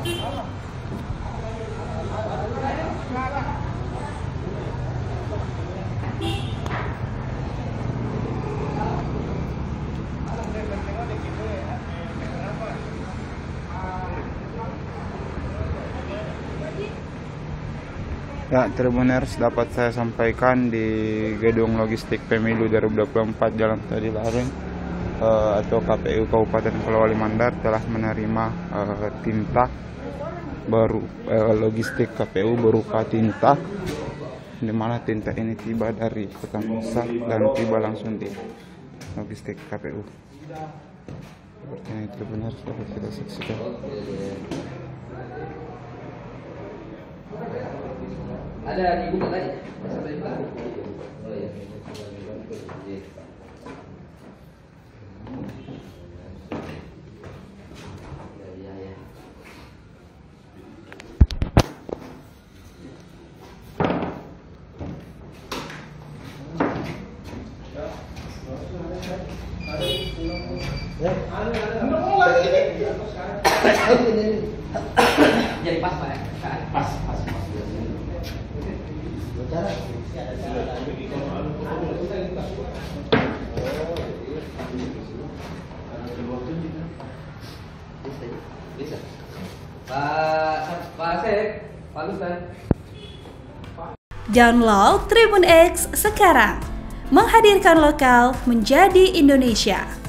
Ya, Tribuners, dapat saya sampaikan di Gedung Logistik Pemilu 2024 Jalan Tadi Lareng atau KPU Kabupaten Polewali Mandar telah menerima tinta baru logistik KPU berupa tinta, di mana tinta ini tiba dari Kota Nusa dan tiba langsung di logistik KPU. Seperti ini Tribuners, dapat kita saksikan. Ada dibuka tadi? Sampai dibuka? Oh iya. Jadi pas Pak ya? Pas. Bisa. Pak Asep, Pak Lusan. Download Tribun X sekarang, menghadirkan lokal menjadi Indonesia.